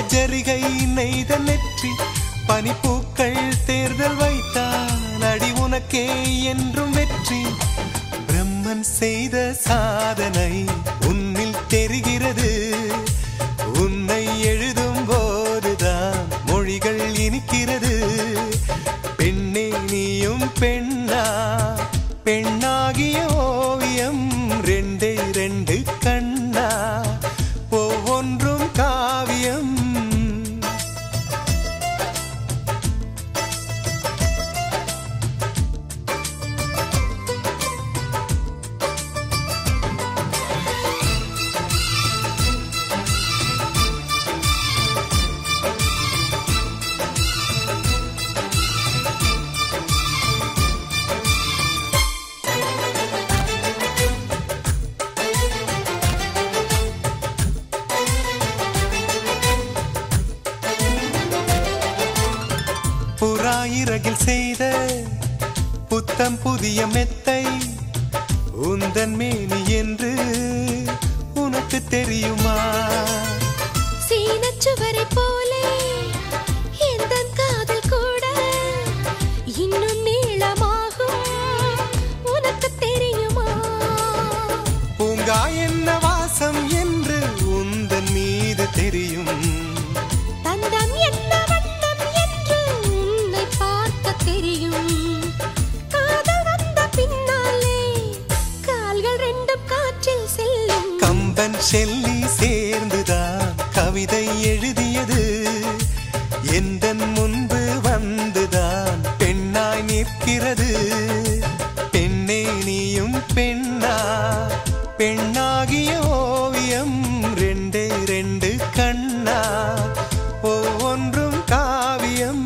ஜரிகை நெய்த நெற்றி பனிப்பூக்கள் தேர்தல் வைத்தான் அடி உனக்கே என்றும் வெற்றி பிரம்மன் செய்த சாதனை உன்னில் தெரிகிறது உன்னை எழுதும் போதுதான் மொழிகள் இனிக்கிறது பெண்ணே நீயும் பெண்ணா பெண்ணாகிய ஓவியம் ரெண்டே ரெண்டு கண்ணா ஒவ்வொன்றும் காவியம் புறாயிரகில் செய்த புத்தம் புதிய மெத்தை உந்தன் மேனி என்று உனக்கு தெரியுமா சீனச்சுவரை போலே எந்தன் காதல் கூட இன்னும் நீளமாகும் உனக்கு தெரியுமா பூங்கா என்ன வாசம் என்று உந்தன் மீது தெரியும் தந்தம் என்ன வண்ணம் என்று உன்னை பார்க்க தெரியும் காதல் வந்த பின்னாலே கால்கள் ரெண்டும் காற்றில் செல்லும் கம்பன் ஷெல்லி சேர்ந்துதான் கவிதை எழுதியது எந்தன் முன்பு வந்துதான் பெண்ணாய் நிற்கிறது பெண்ணே நீயும் பெண்ணா பெண்ணாகிய ஓவியம் ரெண்டே ரெண்டு கண்ணா ஒவ்வொன்றும் காவியம்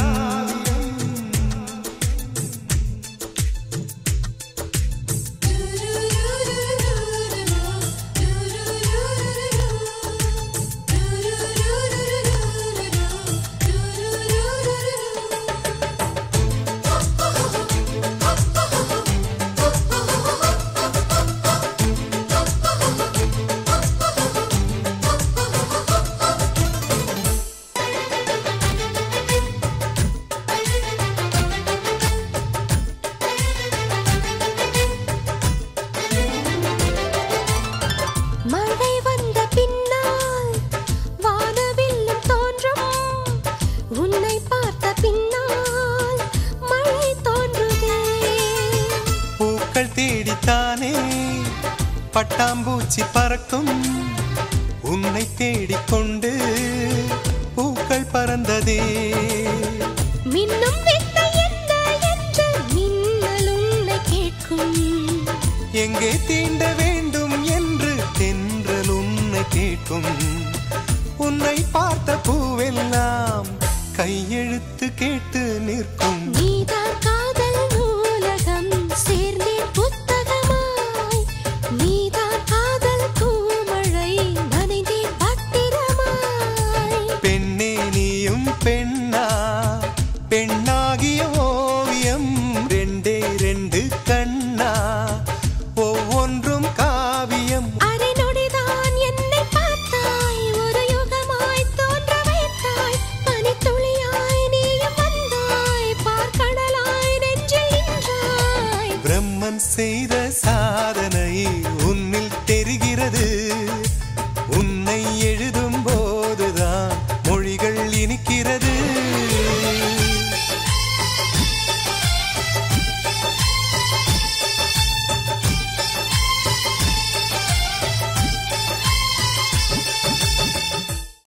மழை வந்த பின்னால் வானவில்லும் தோன்றும் உன்னை பார்த்த பின்னால் மழை தோன்றுதே பூக்கள் தேடித்தானே பட்டாம்பூச்சி பறக்கும் உன்னை தேடிக்கொண்டு பூக்கள் பறந்ததே மின்னும் வித்தை என்ன என்று மின்னல் உன்னை கேட்கும் எங்கே தீண்ட வேண்டும் என்று தென்றல் உன்னை கேட்கும் உன்னை பார்த்த பூவெல்லாம் கையெழுத்து கேட்டு நிற்கும் நீதான் காதல் நூலகம் சேர்ந்தேன் புத்தகமாய் நீதான் காதல் பூமழை நனைந்தேன் பத்திரமாய் பெண்ணே நீயும் பெண்ணா பெண்ணாகிய ஓவியம் ரெண்டே ரெண்டு கண்ணா ஒவ்வொன்றும் காவியம் அரை நொடிதான் என்னை பார்த்தாய் ஒரு யுகமாய் தோன்ற வைத்தாய் பனித்துளியாய் நீயும் வந்தாய் பார்க்கடலாய் நெஞ்சில் நின்றாய் பிரம்மன் செய்த சாதனை